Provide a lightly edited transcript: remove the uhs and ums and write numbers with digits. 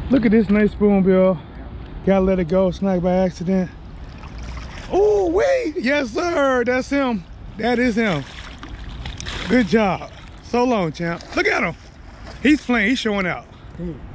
Look at this nice spoonbill. Gotta let it go, snag by accident. Oh, wait, yes sir, that's him. That is him. Good job. So long, champ. Look at him. He's playing, he's showing out.